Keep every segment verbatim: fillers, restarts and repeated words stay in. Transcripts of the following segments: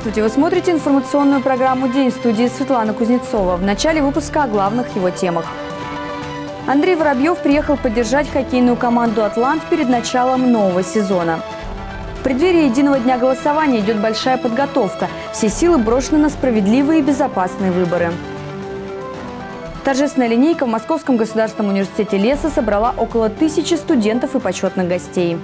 Здравствуйте! Вы смотрите информационную программу «День», в студии Светлана Кузнецова. В начале выпуска о главных его темах. Андрей Воробьев приехал поддержать хоккейную команду «Атлант» перед началом нового сезона. В преддверии единого дня голосования идет большая подготовка. Все силы брошены на справедливые и безопасные выборы. Торжественная линейка в Московском государственном университете леса собрала около тысячи студентов и почетных гостей.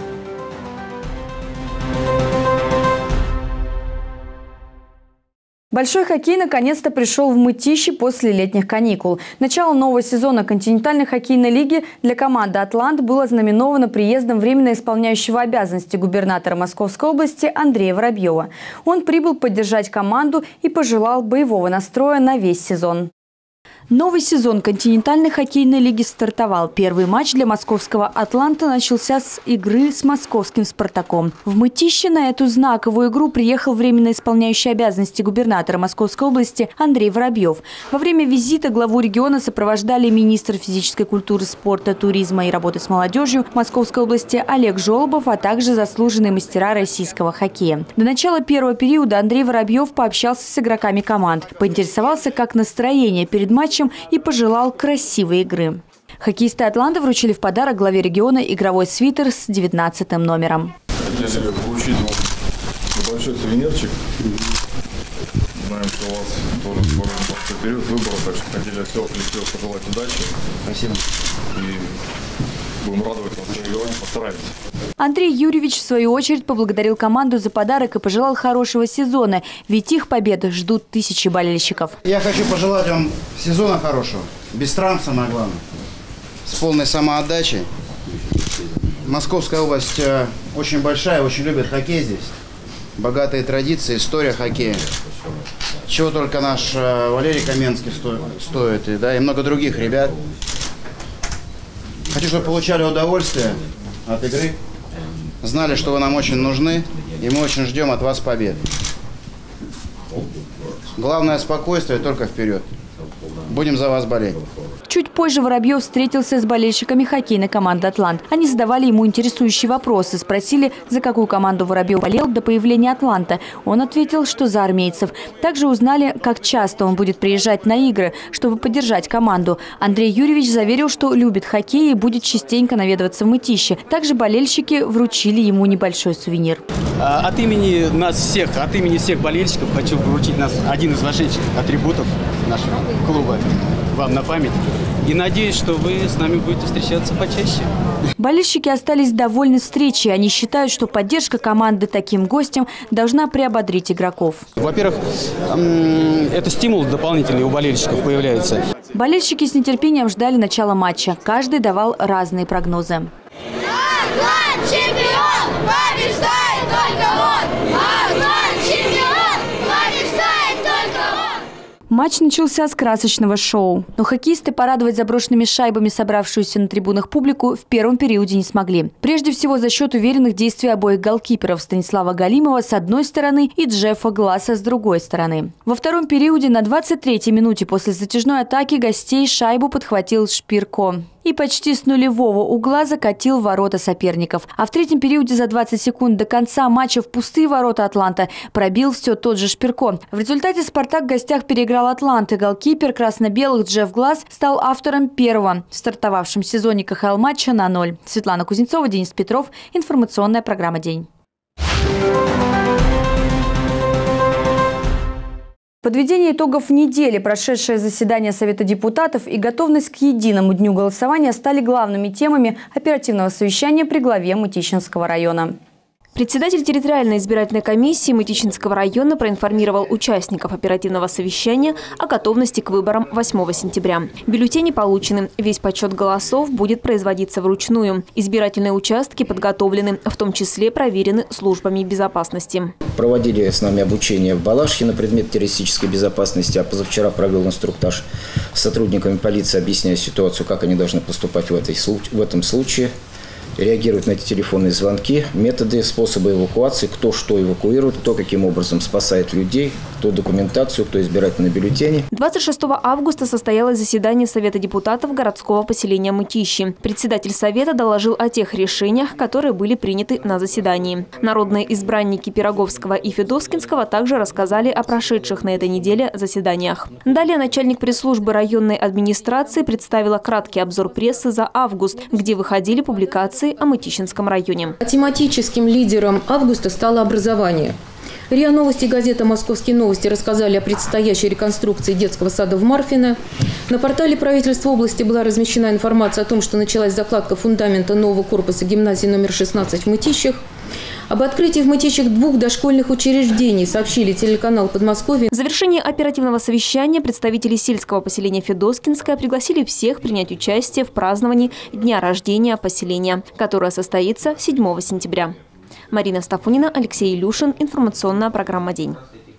Большой хоккей наконец-то пришел в Мытищи после летних каникул. Начало нового сезона континентальной хоккейной лиги для команды «Атлант» было ознаменовано приездом временно исполняющего обязанности губернатора Московской области Андрея Воробьева. Он прибыл поддержать команду и пожелал боевого настроя на весь сезон. Новый сезон континентальной хоккейной лиги стартовал. Первый матч для московского «Атланта» начался с игры с московским «Спартаком». В Мытищи на эту знаковую игру приехал временно исполняющий обязанности губернатора Московской области Андрей Воробьев. Во время визита главу региона сопровождали министр физической культуры, спорта, туризма и работы с молодежью Московской области Олег Жолобов, а также заслуженные мастера российского хоккея. До начала первого периода Андрей Воробьев пообщался с игроками команд, поинтересовался, как настроение перед матчем, и пожелал красивой игры. Хоккеисты «Атланта» вручили в подарок главе региона игровой свитер с девятнадцатым номером. Хотели бы получить небольшой сувенирчик. Знаем, что у вас тоже скоро период выбора, так что хотели всего коллективу пожелать удачи. Спасибо. И будем радовать вас в регионе, постараемся. Андрей Юрьевич, в свою очередь, поблагодарил команду за подарок и пожелал хорошего сезона, ведь их победы ждут тысячи болельщиков. Я хочу пожелать вам сезона хорошего, без травм, самое главное, с полной самоотдачей. Московская область очень большая, очень любит хоккей здесь. Богатые традиции, история хоккея. Чего только наш Валерий Каменский стоит, и, да, и много других ребят. Хочу, чтобы получали удовольствие от игры, знали, что вы нам очень нужны, и мы очень ждем от вас побед. Главное — спокойствие, только вперед. Будем за вас болеть. Чуть позже Воробьев встретился с болельщиками хоккейной команды «Атлант». Они задавали ему интересующие вопросы, спросили, за какую команду Воробьев болел до появления «Атланта». Он ответил, что за армейцев. Также узнали, как часто он будет приезжать на игры, чтобы поддержать команду. Андрей Юрьевич заверил, что любит хоккей и будет частенько наведываться в Мытищи. Также болельщики вручили ему небольшой сувенир. От имени нас всех, от имени всех болельщиков хочу вручить нас один из вошедших атрибутов нашего клуба вам на память. И надеюсь, что вы с нами будете встречаться почаще. Болельщики остались довольны встречей. Они считают, что поддержка команды таким гостем должна приободрить игроков. Во-первых, это стимул дополнительный у болельщиков появляется. Болельщики с нетерпением ждали начала матча. Каждый давал разные прогнозы. Атлант чемпион! Побеждает только он! Атлант чемпион! Побеждает только он! Матч начался с красочного шоу. Но хоккеисты порадовать заброшенными шайбами собравшуюся на трибунах публику в первом периоде не смогли. Прежде всего за счет уверенных действий обоих голкиперов Станислава Галимова с одной стороны и Джеффа Гласса с другой стороны. Во втором периоде на двадцать третьей минуте после затяжной атаки гостей шайбу подхватил Шпирко и почти с нулевого угла закатил ворота соперников. А в третьем периоде за двадцать секунд до конца матча в пустые ворота «Атланта» пробил все тот же Шпирко. В результате «Спартак» в гостях переиграл «Атлант», и голкипер красно-белых Джефф Гласс стал автором первого в стартовавшем сезоне ка ха эл матча на ноль. Светлана Кузнецова, Денис Петров. Информационная программа «День». Подведение итогов недели, прошедшее заседание Совета депутатов и готовность к единому дню голосования стали главными темами оперативного совещания при главе Мытищинского района. Председатель территориальной избирательной комиссии Мытищинского района проинформировал участников оперативного совещания о готовности к выборам восьмого сентября. Бюллетени получены. Весь подсчет голосов будет производиться вручную. Избирательные участки подготовлены, в том числе проверены службами безопасности. Проводили с нами обучение в Балашихе на предмет террористической безопасности, а позавчера провел инструктаж с сотрудниками полиции, объясняя ситуацию, как они должны поступать в, этой, в этом случае. Реагируют на эти телефонные звонки, методы, способы эвакуации, кто что эвакуирует, кто каким образом спасает людей. кто документацию, кто избирательные бюллетени. двадцать шестого августа состоялось заседание Совета депутатов городского поселения Мытищи. Председатель Совета доложил о тех решениях, которые были приняты на заседании. Народные избранники Пироговского и Федоскинского также рассказали о прошедших на этой неделе заседаниях. Далее начальник пресс-службы районной администрации представила краткий обзор прессы за август, где выходили публикации о Мытищинском районе. Тематическим лидером августа стало образование. РИА Новости и газета «Московские новости» рассказали о предстоящей реконструкции детского сада в Марфино. На портале правительства области была размещена информация о том, что началась закладка фундамента нового корпуса гимназии номер шестнадцать в Мытищах. Об открытии в Мытищах двух дошкольных учреждений сообщили телеканал «Подмосковье». В завершении оперативного совещания представители сельского поселения Федоскинское пригласили всех принять участие в праздновании дня рождения поселения, которое состоится седьмого сентября. Марина Стафунина, Алексей Илюшин. Информационная программа «День».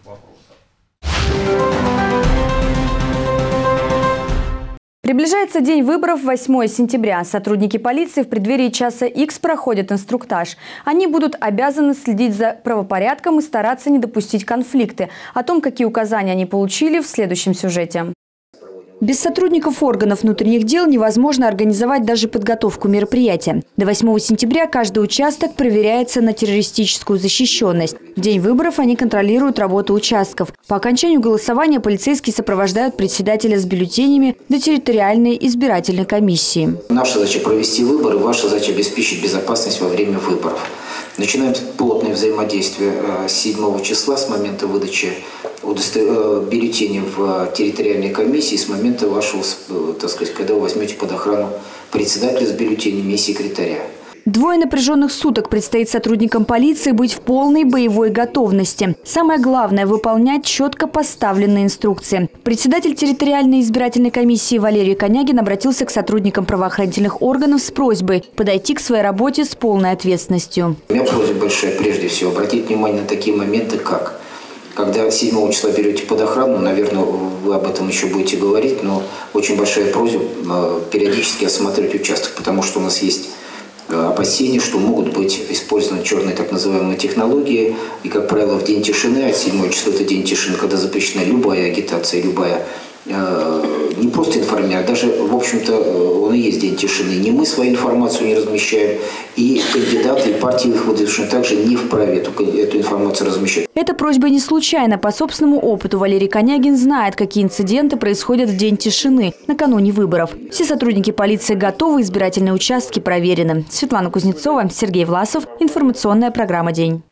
Приближается день выборов восьмого сентября. Сотрудники полиции в преддверии часа Икс проходят инструктаж. Они будут обязаны следить за правопорядком и стараться не допустить конфликты. О том, какие указания они получили, в следующем сюжете. Без сотрудников органов внутренних дел невозможно организовать даже подготовку мероприятия. До восьмого сентября каждый участок проверяется на террористическую защищенность. В день выборов они контролируют работу участков. По окончанию голосования полицейские сопровождают председателя с бюллетенями до территориальной избирательной комиссии. Наша задача провести выборы, ваша задача обеспечить безопасность во время выборов. Начинаем плотное взаимодействие с седьмого числа, с момента выдачи бюллетеней в территориальной комиссии, с момента вашего, так сказать, когда вы возьмете под охрану председателя с бюллетенями и секретаря. Двое напряженных суток предстоит сотрудникам полиции быть в полной боевой готовности. Самое главное – выполнять четко поставленные инструкции. Председатель территориальной избирательной комиссии Валерий Конягин обратился к сотрудникам правоохранительных органов с просьбой подойти к своей работе с полной ответственностью. У меня просьба большая, прежде всего, обратить внимание на такие моменты, как когда седьмого числа берете под охрану, наверное, вы об этом еще будете говорить, но очень большая просьба периодически осматривать участок, потому что у нас есть опасения, что могут быть использованы черные так называемые технологии. И, как правило, в день тишины, а седьмое число – это день тишины, когда запрещена любая агитация, любая, э, не просто информация, а даже, в общем-то, он и есть день тишины. Не мы свою информацию не размещаем, и кандидаты, и партии их выдвижения также не вправе эту, эту информацию размещать. Эта просьба не случайна. По собственному опыту Валерий Конягин знает, какие инциденты происходят в день тишины, накануне выборов. Все сотрудники полиции готовы, избирательные участки проверены. Светлана Кузнецова, Сергей Власов. Информационная программа «День».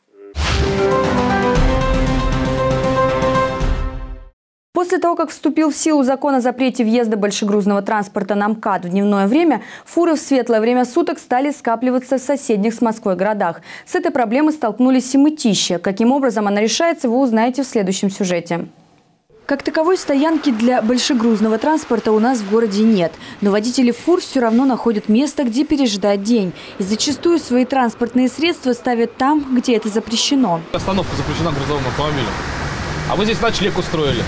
После того, как вступил в силу закон о запрете въезда большегрузного транспорта на МКАД в дневное время, фуры в светлое время суток стали скапливаться в соседних с Москвой городах. С этой проблемой столкнулись и Мытищи. Каким образом она решается, вы узнаете в следующем сюжете. Как таковой стоянки для большегрузного транспорта у нас в городе нет. Но водители фур все равно находят место, где переждать день. И зачастую свои транспортные средства ставят там, где это запрещено. Остановка запрещена грузовым автомобилем. А вы здесь ночлег устроили.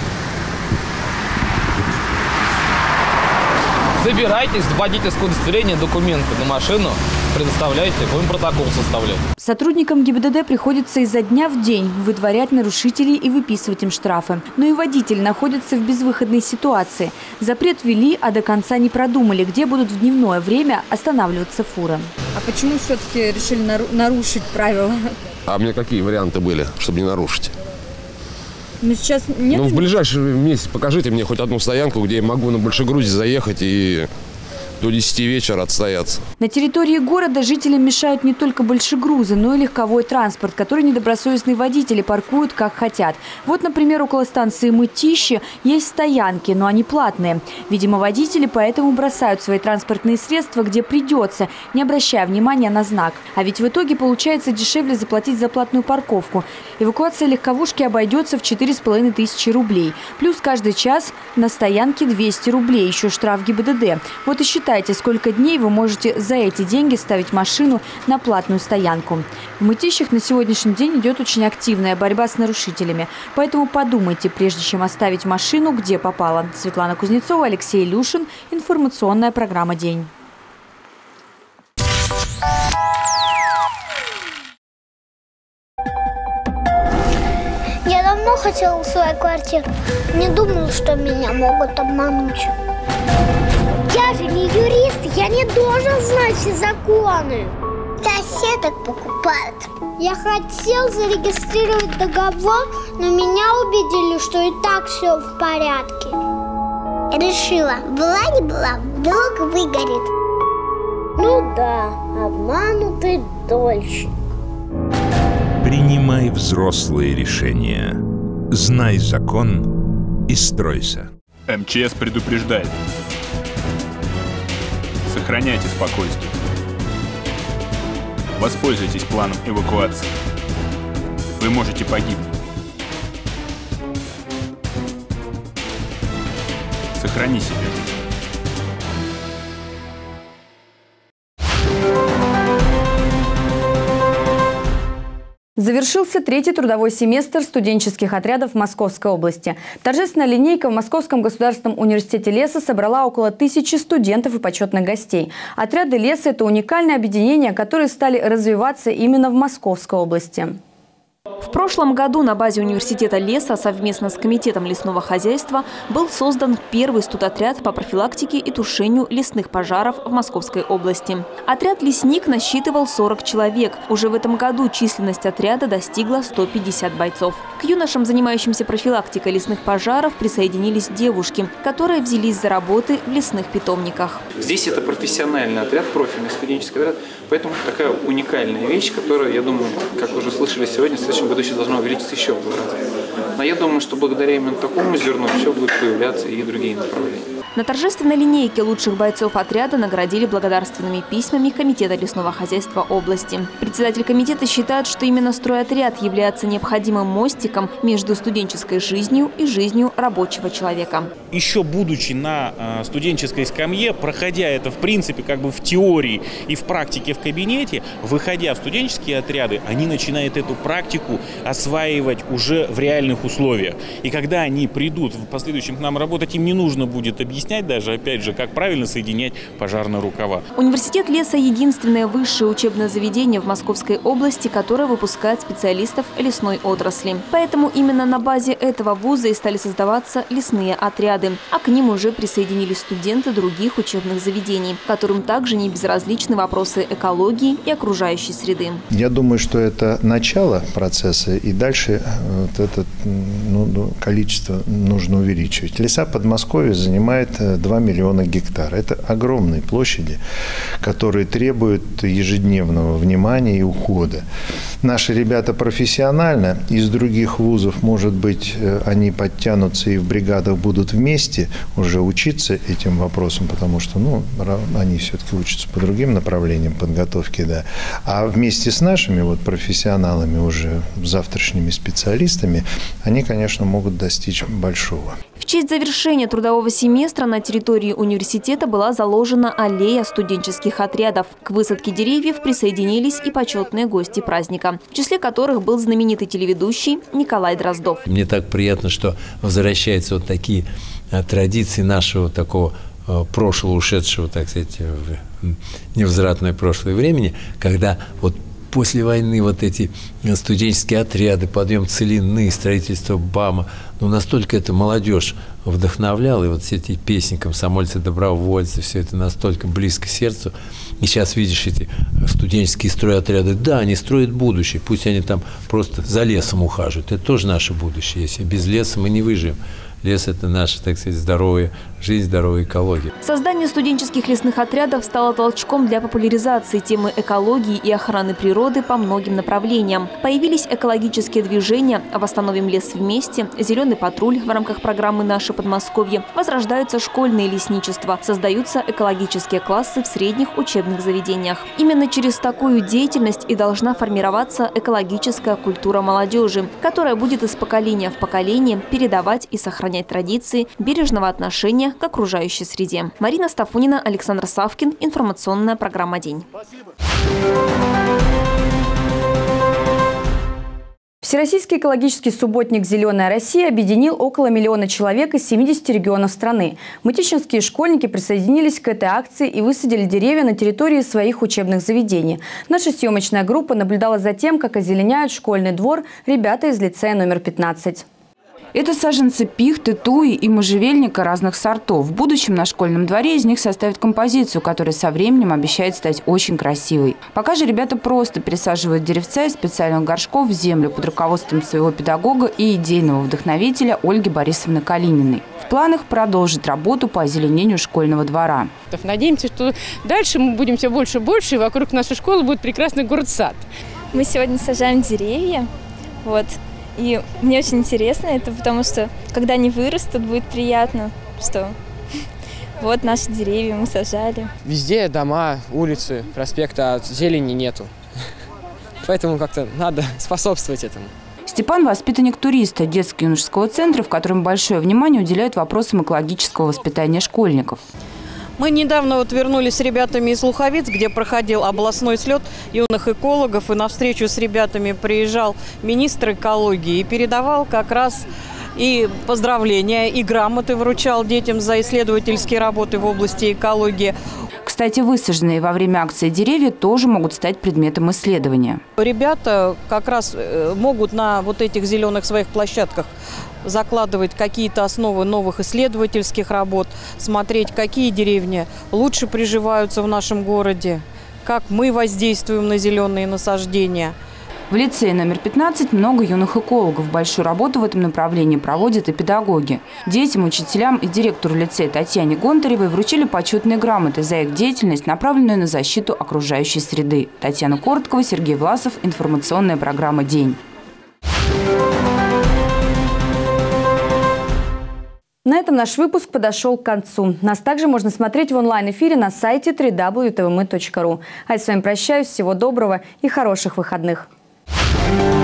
Забирайтесь, водительское удостоверение, документы на машину, предоставляйте, будем протокол составлять. Сотрудникам ГИБДД приходится изо дня в день выдворять нарушителей и выписывать им штрафы. Но и водители находятся в безвыходной ситуации. Запрет ввели, а до конца не продумали, где будут в дневное время останавливаться фуры. А почему все-таки решили нарушить правила? А мне какие варианты были, чтобы не нарушить? Ну, сейчас нет. Ну, в ближайший месяц покажите мне хоть одну стоянку, где я могу на большегрузе заехать и до десяти вечера отстояться. На территории города жителям мешают не только большегрузы, но и легковой транспорт, который недобросовестные водители паркуют как хотят. Вот, например, около станции Мытищи есть стоянки, но они платные. Видимо, водители поэтому бросают свои транспортные средства, где придется, не обращая внимания на знак. А ведь в итоге получается дешевле заплатить за платную парковку. Эвакуация легковушки обойдется в четыре с половиной тысячи рублей. Плюс каждый час на стоянке двести рублей, еще штраф ГИБДД. Вот и считайте, сколько дней вы можете за эти деньги ставить машину на платную стоянку. В Мытищах на сегодняшний день идет очень активная борьба с нарушителями. Поэтому подумайте, прежде чем оставить машину, где попало. Светлана Кузнецова, Алексей Илюшин. Информационная программа «День». Я давно хотела свою квартиру. Не думал, что меня могут обмануть. Я же не юрист, я не должен знать все законы. Соседок покупают. Я хотел зарегистрировать договор, но меня убедили, что и так все в порядке. Решила, была не была, вдруг выгорит. Ну да, обманутый дольщик. Принимай взрослые решения. Знай закон и стройся. эм че эс предупреждает. Сохраняйте спокойствие. Воспользуйтесь планом эвакуации. Вы можете погибнуть. Сохрани себе жизнь. Завершился третий трудовой семестр студенческих отрядов Московской области. Торжественная линейка в Московском государственном университете леса собрала около тысячи студентов и почетных гостей. Отряды леса – это уникальное объединение, которые стали развиваться именно в Московской области. В прошлом году на базе университета леса совместно с Комитетом лесного хозяйства был создан первый студотряд по профилактике и тушению лесных пожаров в Московской области. Отряд «Лесник» насчитывал сорок человек. Уже в этом году численность отряда достигла ста пятидесяти бойцов. К юношам, занимающимся профилактикой лесных пожаров, присоединились девушки, которые взялись за работы в лесных питомниках. Здесь это профессиональный отряд, профильный студенческий отряд, поэтому такая уникальная вещь, которая, я думаю, как вы уже слышали сегодня, в следующем году еще должна увеличиться еще в два раза. Но я думаю, что благодаря именно такому зерну еще будут появляться и другие направления. На торжественной линейке лучших бойцов отряда наградили благодарственными письмами Комитета лесного хозяйства области. Председатель комитета считает, что именно стройотряд является необходимым мостиком между студенческой жизнью и жизнью рабочего человека. Еще будучи на э, студенческой скамье, проходя это в принципе как бы в теории и в практике в кабинете, выходя в студенческие отряды, они начинают эту практику осваивать уже в реальных условиях. И когда они придут в последующем к нам работать, им не нужно будет объяснять даже, опять же, как правильно соединять пожарные рукава. Университет леса – единственное высшее учебное заведение в Московской области, которое выпускает специалистов лесной отрасли. Поэтому именно на базе этого вуза и стали создаваться лесные отряды. А к ним уже присоединились студенты других учебных заведений, которым также не безразличны вопросы экологии и окружающей среды. Я думаю, что это начало процесса, и дальше вот это ну, количество нужно увеличивать. Леса Подмосковья занимает два миллиона гектар. Это огромные площади, которые требуют ежедневного внимания и ухода. Наши ребята профессионально, из других вузов, может быть, они подтянутся и в бригадах будут вместе уже учиться этим вопросам, потому что ну, они все-таки учатся по другим направлениям подготовки. Да. А вместе с нашими вот, профессионалами, уже завтрашними специалистами, они, конечно, могут достичь большого. В честь завершения трудового семестра на территории университета была заложена аллея студенческих отрядов. К высадке деревьев присоединились и почетные гости праздника, в числе которых был знаменитый телеведущий Николай Дроздов. Мне так приятно, что возвращаются вот такие традиции нашего такого прошлого, ушедшего, так сказать, в невозвратное прошлое времени, когда вот после войны вот эти студенческие отряды, подъем Целины, строительство БАМа, ну, настолько это молодежь вдохновляла, и вот все эти песни, комсомольцы, добровольцы, все это настолько близко к сердцу. И сейчас видишь эти студенческие стройотряды, да, они строят будущее, пусть они там просто за лесом ухаживают, это тоже наше будущее, если без леса мы не выживем. Лес – это наша, так сказать, здоровая жизнь, здоровая экология. Создание студенческих лесных отрядов стало толчком для популяризации темы экологии и охраны природы по многим направлениям. Появились экологические движения «Восстановим лес вместе», «Зеленый патруль» в рамках программы «Наше Подмосковье», возрождаются школьные лесничества, создаются экологические классы в средних учебных заведениях. Именно через такую деятельность и должна формироваться экологическая культура молодежи, которая будет из поколения в поколение передавать и сохранять традиции бережного отношения к окружающей среде. Марина Стафунина, Александр Савкин. Информационная программа «День». Всероссийский экологический субботник «Зеленая Россия» объединил около миллиона человек из семидесяти регионов страны. Мытищинские школьники присоединились к этой акции и высадили деревья на территории своих учебных заведений. Наша съемочная группа наблюдала за тем, как озеленяют школьный двор ребята из лицея номер пятнадцать. Это саженцы пихты, туи и можжевельника разных сортов. В будущем на школьном дворе из них составят композицию, которая со временем обещает стать очень красивой. Пока же ребята просто пересаживают деревца из специальных горшков в землю под руководством своего педагога и идейного вдохновителя Ольги Борисовны Калининой. В планах продолжить работу по озеленению школьного двора. Надеемся, что дальше мы будем все больше и больше, и вокруг нашей школы будет прекрасный город-сад. Мы сегодня сажаем деревья. Вот. И мне очень интересно это, потому что когда они вырастут, будет приятно, что вот наши деревья мы сажали. Везде дома, улицы, проспекты, а зелени нету. Поэтому как-то надо способствовать этому. Степан – воспитанник туриста детско-юношеского центра, в котором большое внимание уделяют вопросам экологического воспитания школьников. Мы недавно вот вернулись с ребятами из Луховиц, где проходил областной слет юных экологов. И на встречу с ребятами приезжал министр экологии и передавал как раз и поздравления, и грамоты вручал детям за исследовательские работы в области экологии. Кстати, высаженные во время акции деревья тоже могут стать предметом исследования. Ребята как раз могут на вот этих зеленых своих площадках закладывать какие-то основы новых исследовательских работ, смотреть, какие деревни лучше приживаются в нашем городе, как мы воздействуем на зеленые насаждения. В лицее номер пятнадцать много юных экологов. Большую работу в этом направлении проводят и педагоги. Детям, учителям и директору лицея Татьяне Гонтаревой вручили почетные грамоты за их деятельность, направленную на защиту окружающей среды. Татьяна Короткова, Сергей Власов. Информационная программа «День». На этом наш выпуск подошел к концу. Нас также можно смотреть в онлайн-эфире на сайте дабл ю дабл ю дабл ю точка ти ви эм и точка ру. А я с вами прощаюсь. Всего доброго и хороших выходных.